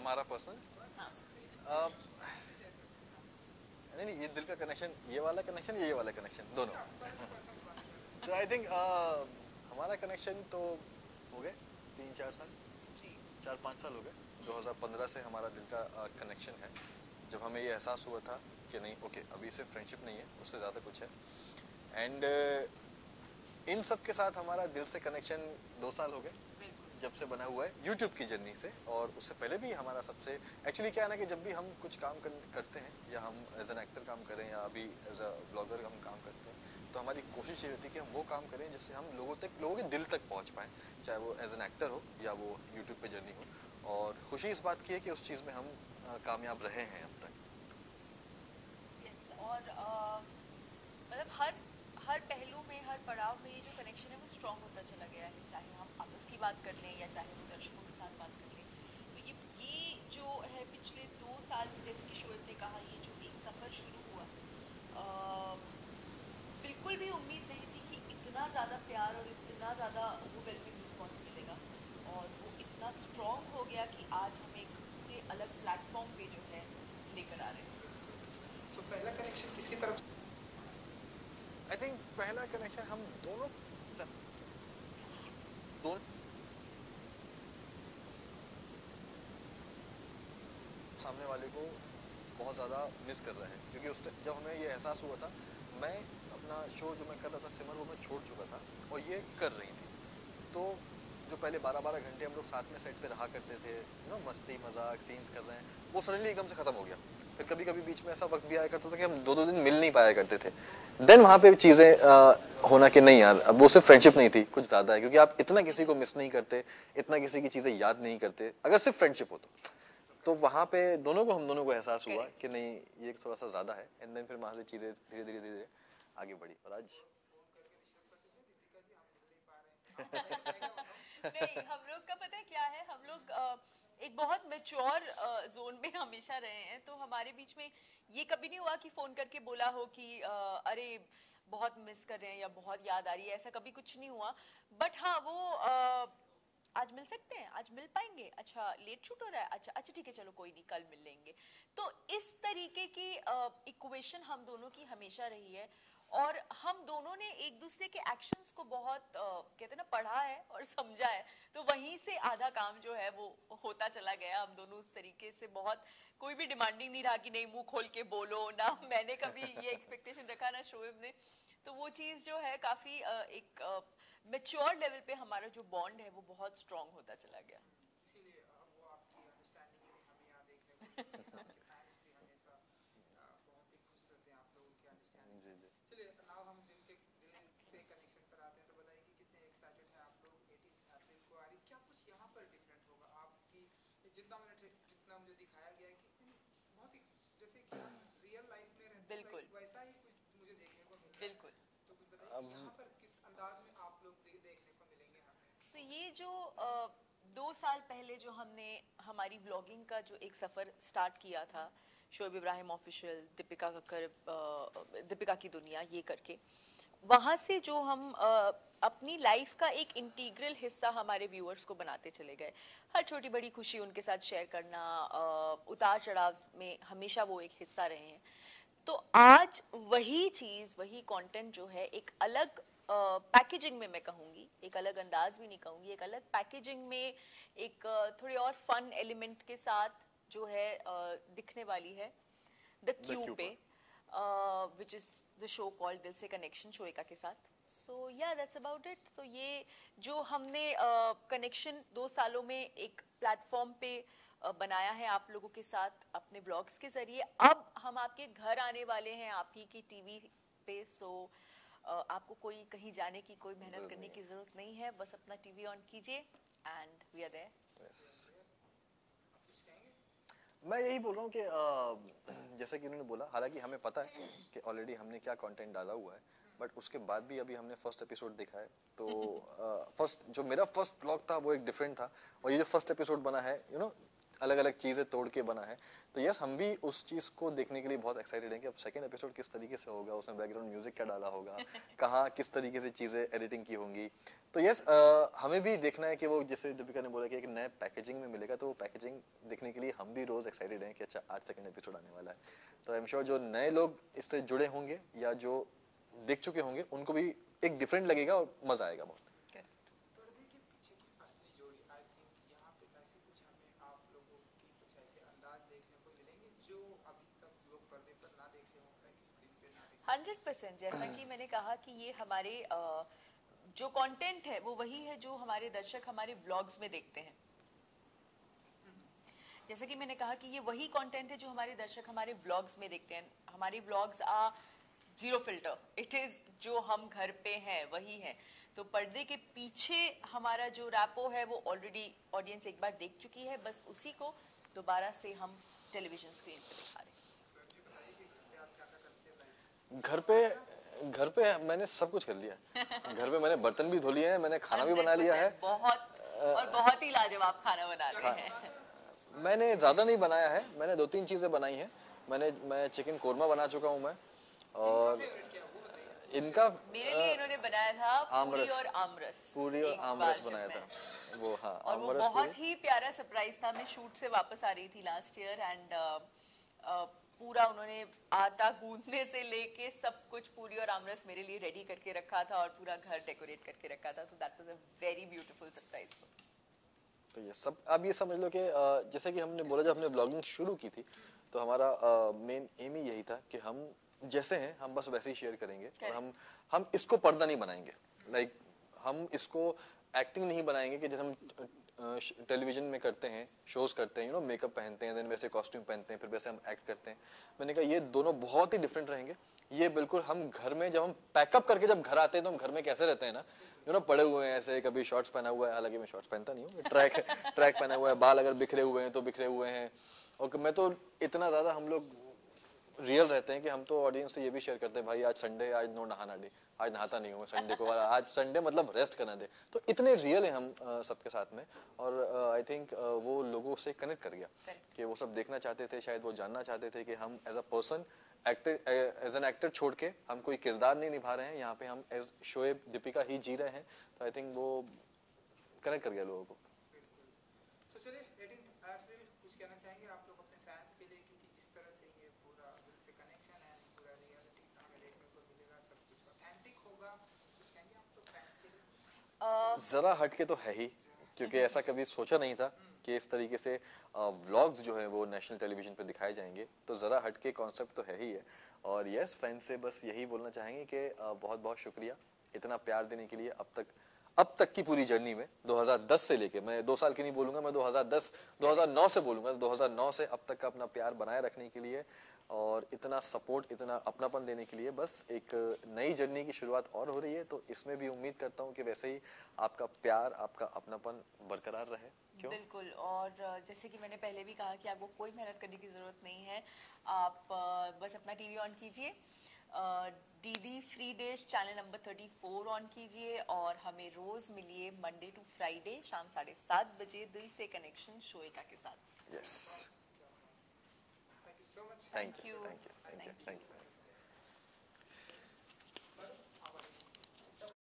हमारा पर्सन नहीं, ये दिल का कनेक्शन, ये वाला कनेक्शन, ये वाला कनेक्शन, दोनों। तो आई थिंक हमारा कनेक्शन तो हो गए 3-4 साल, 4-5 साल हो गए। 2015 से हमारा दिल का कनेक्शन है, जब हमें ये एहसास हुआ था कि नहीं, ओके, अभी सिर्फ फ्रेंडशिप नहीं है, उससे ज़्यादा कुछ है। एंड इन सब के साथ हमारा दिल से कनेक्शन 2 साल हो गए जब से बना हुआ है यूट्यूब की जर्नी से। और उससे पहले भी हमारा सबसे एक्चुअली क्या है ना कि जब भी हम कुछ काम करते हैं, या हम एज एन एक्टर काम करें, या अभी एज अ ब्लॉगर हम काम करते हैं, तो हमारी कोशिश ये रहती है कि हम वो काम करें जिससे हम लोगों के दिल तक पहुंच पाएँ, चाहे वो एज एन एक्टर हो या वो यूट्यूब पे जर्नी हो। और खुशी इस बात की है कि उस चीज़ में हम कामयाब रहे हैं अब तक। और मतलब हर पहलू में, हर पड़ाव में ये जो कनेक्शन है वो स्ट्रॉन्ग होता चला गया है, चाहे हम आपस की बात कर लें या चाहे वो दर्शकों के साथ बात कर लें। तो ये जो है पिछले 2 साल से, जैसे कि शोएब ने कहा, ये जो एक सफ़र शुरू हुआ, बिल्कुल भी उम्मीद नहीं थी कि इतना ज़्यादा प्यार और इतना ज़्यादा ओवरवेलमिंग रिस्पॉन्स मिलेगा, और वो इतना स्ट्रॉन्ग हो गया कि आज हम एक पूरे अलग प्लेटफॉर्म पे जो है लेकर आ रहे हैं। तो पहला कनेक्शन किसकी तरफ? आई थिंक पहला कनेक्शन हम दोनों सामने वाले को बहुत ज़्यादा मिस कर रहे हैं, क्योंकि उस जब हमें ये एहसास हुआ था, मैं अपना शो जो मैं कर रहा था सिमर, वो मैं छोड़ चुका था और ये कर रही थी। तो जो पहले 12-12 घंटे हम लोग साथ में सेट पे रहा करते थे, मस्ती मजाक सीन्स कर रहे हैं, वो सडनली एकदम से ख़त्म हो गया। फिर कभी कभी बीच में ऐसा वक्त भी आया करता था कि हम 2-2 दिन मिल नहीं पाया करते थे। देन वहाँ पे चीज़ें होना कि नहीं यार, अब वो सिर्फ फ्रेंडशिप नहीं थी, कुछ ज़्यादा है, क्योंकि आप इतना किसी को मिस नहीं करते, इतना किसी की चीज़ें याद नहीं करते अगर सिर्फ फ्रेंडशिप हो तो वहाँ पे हम दोनों को एहसास हुआ कि नहीं, ये थोड़ा सा ज़्यादा है। एंड देन फिर वहाँ से चीज़ें धीरे धीरे आगे बढ़ी और आज नहीं, हम लोग का पता है क्या है, हम लोग एक बहुत मैच्योर जोन में हमेशा रहे हैं, तो हमारे बीच में ये कभी नहीं हुआ कि फोन करके बोला हो कि अरे बहुत मिस कर रहे हैं या बहुत याद आ रही है, ऐसा कभी कुछ नहीं हुआ। बट हाँ, वो आज मिल सकते हैं, आज मिल पाएंगे, अच्छा लेट शूट हो रहा है, अच्छा अच्छा ठीक है, चलो कोई नहीं, कल मिल लेंगे। तो इस तरीके की इक्वेशन हम दोनों की हमेशा रही है, और हम दोनों ने एक दूसरे के एक्शंस को बहुत कहते हैं ना, पढ़ा है और समझा है, तो वहीं से आधा काम जो है वो होता चला गया। हम दोनों उस तरीके से बहुत, कोई भी डिमांडिंग नहीं रहा कि नहीं मुंह खोल के बोलो ना, मैंने कभी ये एक्सपेक्टेशन रखा ना शोएब ने। तो वो चीज़ जो है काफ़ी एक मैच्योर लेवल पे हमारा जो बॉन्ड है वो बहुत स्ट्रांग होता चला गया। इसीलिए वो आपकी अंडरस्टैंडिंग भी हमें यहाँ देखने को मिलती है, आपके फैंस भी हमेशा बहुत ही खुश रहते हैं आप लोगों की अंडरस्टैंडिंग से। चलिए नाउ हम दिल से कनेक्शन पर आते हैं। तो बताइए कि कितने एक्साइटेड हैं आप लोग 18 अप्रैल को आ रही, क्या कुछ यहाँ पर डिफरेंट होगा आपकी? जितना मुझे दिखाया गया है कि बहुत ही जैसे कि हम रियल लाइफ में रहते हैं, वैसा ही कुछ मुझे देखने को मिलता है। बिल्कुल। तो कुछ बताइए यहाँ पर किस अंदाज में आप लोग देखने को मिलेंगे हमें? तो ये जो 2 साल पहले जो हमने हमारी ब्लॉगिंग का जो एक सफ़र स्टार्ट किया था, शोएब इब्राहिम ऑफिशियल, दीपिका कक्कर, दीपिका की दुनिया, ये करके, वहाँ से जो हम अपनी लाइफ का एक इंटीग्रल हिस्सा हमारे व्यूअर्स को बनाते चले गए। हर छोटी बड़ी खुशी उनके साथ शेयर करना, उतार चढ़ाव में हमेशा वो एक हिस्सा रहे हैं। तो आज वही चीज़, वही कंटेंट जो है एक अलग पैकेजिंग में, मैं कहूँगी एक अलग अंदाज भी नहीं कहूँगी, एक अलग पैकेजिंग में, एक थोड़ी और फन एलिमेंट के साथ जो है दिखने वाली है द क्यू पे, which is the show called Dil Se connection, शोएका के साथ। सो या दैट्स अबाउट इट। तो ये जो हमने कनेक्शन 2 सालों में एक प्लेटफॉर्म पे बनाया है आप लोगों के साथ अपने ब्लॉग्स के जरिए, अब हम आपके घर आने वाले हैं आप ही की टीवी पे। सो आपको कोई कहीं जाने की, कोई मेहनत करने की जरूरत नहीं है, बस अपना टीवी ऑन कीजिए एंड वी आर देयर। मैं यही बोल रहा हूँ कि जैसे कि उन्होंने बोला, हालांकि हमें पता है कि ऑलरेडी हमने क्या कंटेंट डाला हुआ है, बट उसके बाद भी अभी हमने फर्स्ट एपिसोड देखा है। तो फर्स्ट जो मेरा फर्स्ट ब्लॉग था वो एक डिफरेंट था, और ये जो फर्स्ट एपिसोड बना है अलग अलग चीज़ें तोड़ के बना है। तो यस, हम भी उस चीज़ को देखने के लिए बहुत एक्साइटेड हैं कि अब सेकंड एपिसोड किस तरीके से होगा, उसमें बैकग्राउंड म्यूजिक क्या डाला होगा, कहाँ किस तरीके से चीज़ें एडिटिंग की होंगी। तो यस, हमें भी देखना है कि वो, जैसे दीपिका ने बोला कि एक नए पैकेजिंग में मिलेगा, तो वो पैकेजिंग देखने के लिए हम भी रोज़ एक्साइटेड हैं कि अच्छा आज सेकंड एपिसोड आने वाला है। तो आई एम श्योर जो नए लोग इससे जुड़े होंगे या जो देख चुके होंगे उनको भी एक डिफरेंट लगेगा और मज़ा आएगा बहुत। पर्दे के पीछे की असली जोड़ी, आई थिंक यहाँ पे ऐसे कुछ हमें आप लोगों की कुछ ऐसे अंदाज देखने को मिलेंगे जो अभी तक लोग पर्दे पर ना देखे हों, लाइक स्क्रीन पे ना देखे 100%। जैसा कि मैंने कहा कि ये हमारे जो कंटेंट है वो वही है जो हमारे दर्शक हमारे ब्लॉग्स में देखते हैं। जैसा कि मैंने कहा कि ये वही कंटेंट है जो हमारे दर्शक हमारे ब्लॉग्स में देखते हैं। हमारे ब्लॉग्स आ जीरो फिल्टर, इट इज जो हम घर पे हैं वही है। तो पर्दे के पीछे हमारा जो रैपो है वो ऑलरेडी ऑडियंस एक बार देख चुकी है, बस उसी को दोबारा से हम टेलीविजन स्क्रीन पे दिखा रहे हैं। घर पे मैंने सब कुछ कर लिया। घर पे मैंने बर्तन भी धो लिए हैं, मैंने खाना भी बना लिया है। बहुत ही लाजवाब खाना बना रहे हैं। मैंने ज़्यादा नहीं बनाया है, मैंने 2-3 चीज़ें बनाई हैं। मैं चिकन कोरमा बना चुका हूँ मैं, और इनका मेरे लिए इन्होंने बनाया था पूरी और आमरस। पूरी और एक आमरस बार बनाया जब था वो, हाँ और वो आमरस बहुत ही प्यारा सरप्राइज था। मैं शूट से वापस आ रही थी लास्ट ईयर एंड पूरा उन्होंने आटा गूंदने से लेके सब कुछ पूरी और आमरस मेरे लिए रेडी करके रखा था और पूरा घर डेकोरेट करके रखा था। तो that was a very beautiful surprise. तो ये सब आप ये समझ लो कि जैसे कि हमने बोला जब हमने ब्लॉगिंग शुरू की थी तो हमारा मेन एम ही यही था कि हम जैसे हैं हम बस वैसे ही शेयर करेंगे और हम इसको पर्दा नहीं बनाएंगे। लाइक हम इसको एक्टिंग नहीं बनाएंगे कि जैसे हम टेलीविजन में करते हैं, शोज करते हैं, मेकअप पहनते हैं, देन वैसे कॉस्ट्यूम पहनते हैं, फिर वैसे हम एक्ट करते हैं। मैंने कहा ये दोनों बहुत ही डिफरेंट रहेंगे। ये बिल्कुल हम घर में जब हम पैकअप करके जब घर आते हैं तो हम घर में कैसे रहते हैं ना, पड़े हुए हैं ऐसे, कभी शॉर्ट्स पहना हुआ है, हालांकि मैं शॉर्ट्स पहनता नहीं हूँ, ट्रैक पहना हुआ है, बाल अगर बिखरे हुए हैं तो बिखरे हुए हैं। और मैं तो इतना ज़्यादा हम लोग रियल रहते हैं कि हम तो ऑडियंस से ये भी शेयर करते हैं, भाई आज संडे, आज नो नहाना डे, आज नहाता नहीं हूँ संडे को, आज संडे मतलब रेस्ट करना दे। तो इतने रियल हैं हम सबके साथ में, और आई थिंक वो लोगों से कनेक्ट कर गया कि वो सब देखना चाहते थे, शायद वो जानना चाहते थे कि हम as a person as an actor छोड़ के हम कोई किरदार नहीं निभा रहे हैं, यहाँ पे हम एज शोएब दीपिका ही जी रहे हैं। तो आई थिंक वो कनेक्ट कर गया लोगों को। तो चलिए एडिंग आखिर कुछ कहना चाहेंगे आप लोग अपने फैंस के लिए, क्योंकि जिस तरह से ये पूरा दिल से कनेक्शन है, पूरा रियलिटी हमें देखने को मिलेगा, सब कुछ ऑथेंटिक होगा, कुछ कहेंगे आप तो फैंस के लिए? ज़रा हटके तो है ही, क्योंकि ऐसा कभी सोचा नहीं था कि इस तरीके से व्लॉग्स जो है वो नेशनल टेलीविजन पे दिखाए जाएंगे। तो ज़रा हटके कॉन्सेप्ट तो है ही है। और यस, फैंस से बस यही बोलना चाहेंगे कि बहुत बहुत शुक्रिया इतना प्यार देने के लिए। अब तक की पूरी जर्नी में 2010 से लेके, मैं 2 साल की नहीं बोलूँगा, मैं 2009 से बोलूँगा, 2009 से अब तक का अपना प्यार बनाए रखने के लिए और इतना सपोर्ट, इतना अपनापन देने के लिए बस एक नई जर्नी की शुरुआत और हो रही है। तो इसमें भी उम्मीद करता हूँ कि वैसे ही आपका प्यार, आपका अपनापन बरकरार रहे। क्यों? बिल्कुल। और जैसे कि मैंने पहले भी कहा कि आपको कोई मेहनत करने की ज़रूरत नहीं है। आप बस अपना टीवी ऑन कीजिए, DD free dish channel number 34 on कीजिए और हमें रोज़ मिलिए मंडे टू फ्राइडे शाम 7:30 बजे दिल से कनेक्शन शोएका के साथ। Yes, thank you so much. Thank you, thank you, thank you, thank you.